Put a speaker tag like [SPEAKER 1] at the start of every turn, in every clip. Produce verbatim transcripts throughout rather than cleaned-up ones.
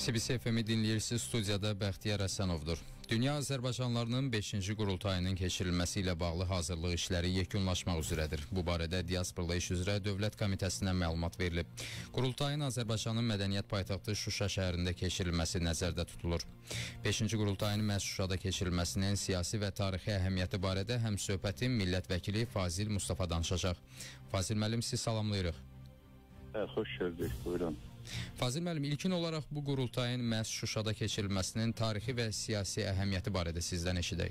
[SPEAKER 1] C B C F M-i dinləyirsiniz, studiyada Bəxtiyar Həsənovdur. Dünya Azərbaycanlarının beşinci qurultayının keçirilməsi ilə bağlı hazırlıq işləri yekunlaşmaq üzrədir. Bu barədə Diasporla iş üzrə Dövlət Komitəsindən məlumat verilib. Qurultayın Azərbaycanın mədəniyyət paytaxtı Şuşa şəhərində keçirilməsi nəzərdə tutulur. beşinci qurultayın məhz Şuşada keçirilməsinin siyasi və tarixi əhəmiyyəti barədə həm söhbətin millət vəkili Fazil Mustafa danışacaq. Fazil müəllim, sizi salamlayırıq.
[SPEAKER 2] Hə, xoş gördük, buyurun.
[SPEAKER 1] Fazil müəllim, ilkin olaraq bu qurultayın məhz Şuşada keçirilməsinin tarixi və siyasi əhəmiyyəti barədə sizdən eşidək.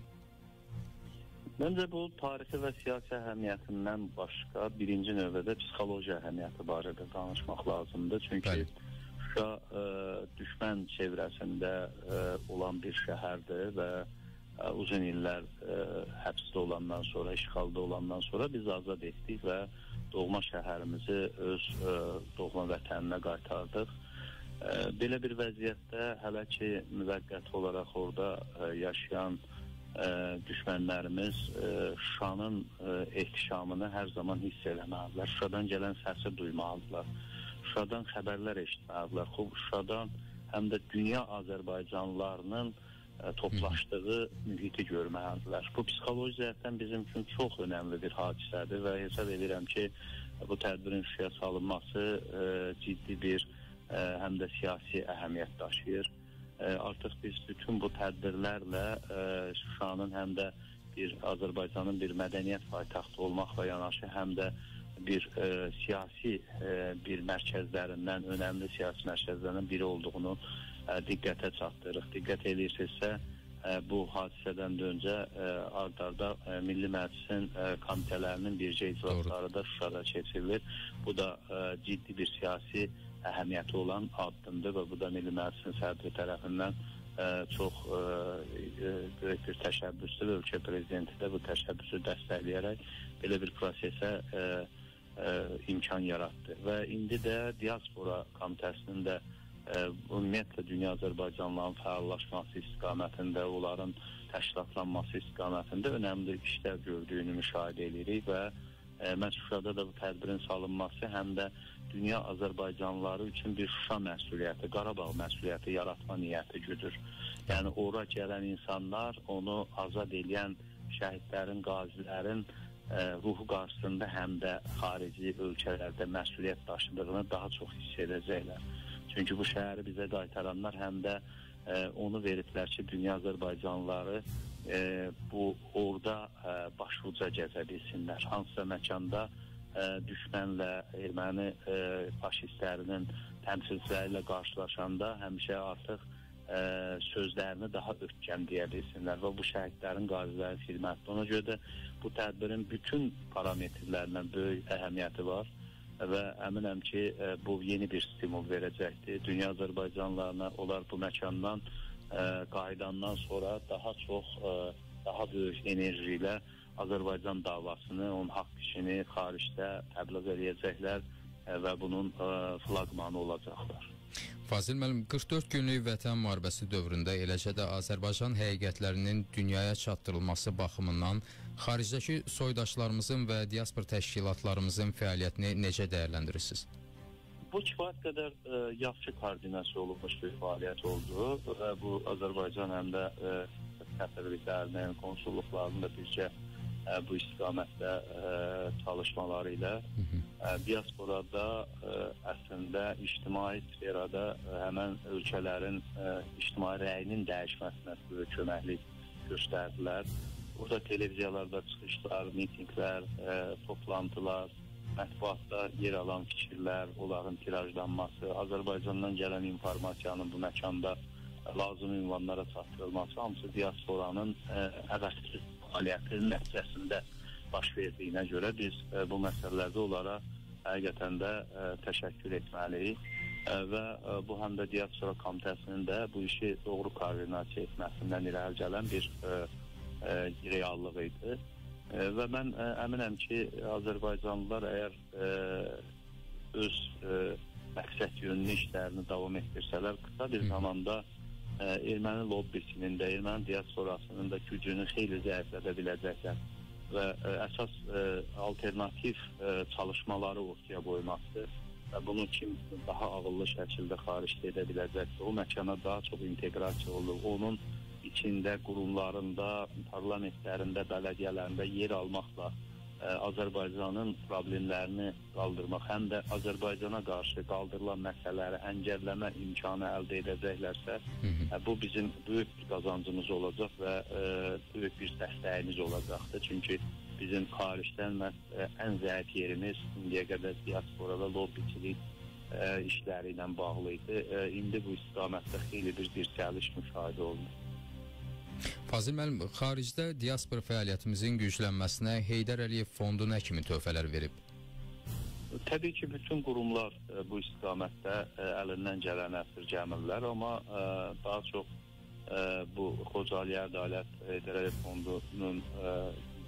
[SPEAKER 2] Məncə bu tarixi və siyasi əhəmiyyətindən başqa birinci növbədə psixoloji əhəmiyyəti barədə danışmaq lazımdır. Çünki Bəli. Şuşa ə, düşmən çevrəsində ə, olan bir şəhərdir və ə, uzun illər ə, həbsdə olandan sonra, işğalda olandan sonra biz azad etdik və doğma şəhərimizi öz ə, doğma vətəninə qaytardıq. Ə, belə bir vəziyyətdə hələ ki müvəqqəti olaraq orada ə, yaşayan ə, düşmənlərimiz ə, Şuşanın ə, ehtişamını hər zaman hiss eləməlidirlər. Şuşadan gələn səsi duymalıdırlar. Şuşadan xəbərlər eşitməlidirlər. Şuşadan həm də dünya Azərbaycanlılarının ə, toplaşdığı mühiti görməlidirlər. Bu psixoloji cəhətdən bizim üçün çox önəmli bir hadisədir və hesab edirəm ki, bu tədbirin Şuşaya salınması ə, ciddi bir ə, həm də siyasi əhəmiyyət daşıyır. Ə, artıq biz bütün bu tədbirlərlə ə, Şuşanın həm də bir Azərbaycanın bir mədəniyyət paytaxtı olmaqla yanaşı həm də bir ə, siyasi ə, bir mərkəzlərindən, önəmli siyasi mərkəzlərindən biri olduğunu ə, diqqətə çatdırırıq. Diqqət edirsinizsə, ə, bu hadisədən də öncə ə, ard-arda ə, Milli Məclisin ə, komitələrinin bircə iclasları da Şuşada keçirilir. Bu da ə, ciddi bir siyasi əhəmiyyəti olan addımdır və bu da Milli Məclisin sədri tərəfindən ə, çox ə, ə, böyük bir təşəbbüsdür və ölkə prezidenti də bu təşəbbüsü dəstəkləyərək belə bir prosesə ə, ə, imkan yaratdı. Və indi də Diaspora Komitəsinin də ə, ümumiyyətlə dünya Azərbaycanlıların fəallaşması istiqamətində, onların təşkilatlanması istiqamətində önəmli işlər gördüyünü müşahidə edirik və ə, məhz Şuşada da bu tədbirin salınması həm də dünya Azərbaycanlıları üçün bir Şuşa məsuliyyəti, Qarabağ məsuliyyəti yaratma niyyəti güdür. Yəni ora gələn insanlar onu azad edən şəhidlərin, qazilərin ə, ruhu qarşısında həm də xarici ölkələrdə məsuliyyət daşıdığını daha çox hiss edəcəklər. Çünki bu şəhəri bizə qaytaranlar həm də ə, onu veriblər ki, dünya Azərbaycanlıları ə, bu orada ə, başvuca gəzə bilsinlər. Hansısa məkanda ə, düşmənlə, erməni ə, faşistlərinin təmsilçiləri ilə qarşılaşanda həmişə artıq ə, sözlərini daha ötkəm deyə bilsinlər və bu şəhidlərin, qazilərin xidməti. Ona görə də bu tədbirin bütün parametrlərindən böyük əhəmiyyəti var və əminəm ki, ə, bu yeni bir stimul verəcəkdir. Dünya Azərbaycanlılarına onlar bu məkandan ə, qayıdandan sonra daha çox, ə, daha böyük enerji ilə Azərbaycan davasını, onun haqq işini xaricdə təbliğ edəcəklər ə, və bunun ə, flaqmanı olacaqlar.
[SPEAKER 1] Fazil müəllim, qırx dörd günlük vətən müharibəsi dövründə eləcə də Azərbaycan həqiqətlərinin dünyaya çatdırılması baxımından xaricdəki soydaşlarımızın və diaspor təşkilatlarımızın fəaliyyətini necə dəyərləndirirsiniz?
[SPEAKER 2] Bu kifayət qədər ə, yaxşı koordinasiya olunmuş bir fəaliyyət oldu və bu Azərbaycan həm də ə, səfirliklərinin, konsulluqlarının da bircə ə, bu istiqamətdə ə, çalışmaları ilə ə, diasporada ə, əslində ictimai sferada ə, həmən ölkələrin ə, ictimai rəyinin dəyişməsinə böyük köməklik göstərdilər. Burada televiziyalarda çıxışlar, mitinglər, ə, toplantılar, mətbuatda yer alan fikirlər, onların tirajlanması, Azərbaycandan gələn informasiyanın bu məkanda lazım ünvanlara çatdırılması hamısı diasporanın ə, əvəzsiz fəaliyyətinin nəticəsində baş verdiyinə görə biz ə, bu məsələlərdə onlara həqiqətən də ə, təşəkkür etməliyik ə, və ə, bu həm də Diaspora Komitəsinin də bu işi doğru koordinasiya etməsindən irəli gələn bir ə, ə, reallıq idi. Ə, və mən ə, əminəm ki, Azərbaycanlılar əgər ə, öz ə, məqsəd yönlü işlərini davam etdirsələr, qısa bir zamanda ə, erməni lobbisinin də, erməni diasporasının da gücünü xeyli zəiflədə biləcəklər və ə, əsas ə, alternativ ə, çalışmaları ortaya qoymaqdır. və bunu kim daha ağıllı şəkildə xaricdə edə biləcəksə, o məkana daha çox inteqrasiya olur. Onun içində, qurumlarında, parlamentlərində, bələdiyyələrində yer almaqla ə, Azərbaycanın problemlərini qaldırmaq, həm də Azərbaycana qarşı qaldırılan məsələləri əngəlləmə imkanı əldə edəcəklərsə, ə, bu bizim böyük bir qazancımız olacaq və ə, böyük bir dəstəyimiz olacaqdır. Çünki bizim xaricdən ə, ən zəif yerimiz indiyə qədər diasporada lobbiçilik ə, işləri ilə bağlı idi. Ə, indi bu istiqamətdə xeyli bir dirçəliş müşahidə olunur.
[SPEAKER 1] Fazil müəllim, xaricdə diaspora fəaliyyətimizin güclənməsinə Heydər Əliyev fondu nə kimi töhfələr verib?
[SPEAKER 2] Təbii ki, bütün qurumlar ə, bu istiqamətdə ə, əlindən gələn əsirgəmirlər, amma ə, daha çox ə, bu Xocalı Ədalət Heydər Əliyev fondunun ə,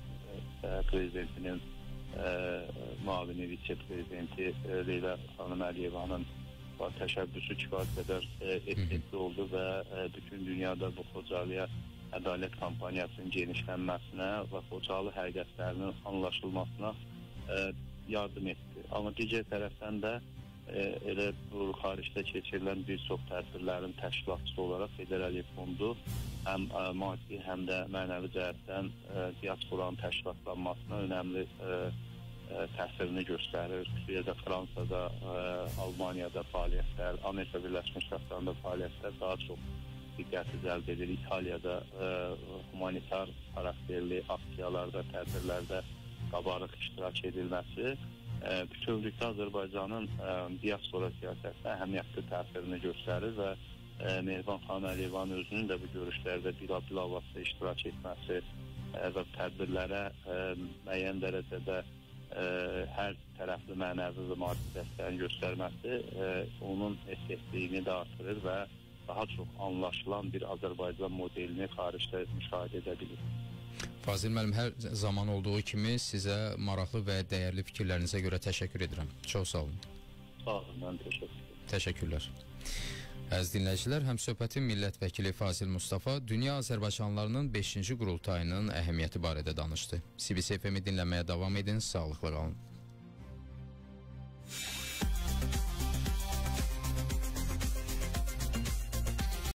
[SPEAKER 2] ə, prezidentinin ə, müavini vitse-prezidenti ə, Leyla xanım Əliyevanın təşəbbüsü kifayət qədər etkili oldu və ə, bütün dünyada bu Xocalıya ədalət kampaniyasının genişlənməsinə və Xocalı həqiqətlərinin anlaşılmasına ə, yardım etdi. Amma digər tərəfdən də ə, elə bu xaricdə keçirilən bir çox tədbirlərin təşkilatçısı olaraq Heydər Əliyev fondu həm ə, maddi, həm də mənəvi cəhətdən ə, diasporanın təşkilatlanmasına önəmli ə, ə, təsirini göstərir. Xüsusilə Fransada, ə, Almaniyada fəaliyyətlər, Amerika Birləşmiş Ştatlarında fəaliyyətlər daha çox diqqəti cəlb edir. İtaliyada ə, humanitar xarakterli aksiyalarda, tədbirlərdə qabarıq iştirak edilməsi ə, bütövlükdə Azərbaycanın ə, diaspora siyasətinə əhəmiyyətli təsirini göstərir və ə, Mehriban xanım Əliyevanın özünün də bu görüşlərdə bilavasitə iştirak etməsi ə, və tədbirlərə ə, müəyyən dərəcədə ə, hər tərəfli mənəvi və maddi dəstəyin göstərməsi ə, onun effektivliyini də artırır və daha çox anlaşılan bir Azərbaycan modelini xaricdə müşahidə edə bilir.
[SPEAKER 1] Fazil müəllim, hər zaman olduğu kimi sizə maraqlı və dəyərli fikirlərinizə görə təşəkkür edirəm. Çox sağ olun.
[SPEAKER 2] Sağ olun, mən təşəkkür ederim.
[SPEAKER 1] Təşəkkürlər. Əziz dinləyicilər, Həmsöhbətin millət vəkili Fazil Mustafa dünya azərbaycanlılarının beşinci qurultayının əhəmiyyəti barədə danışdı. C B C F M-i dinləməyə davam edin, sağlıqla qalın.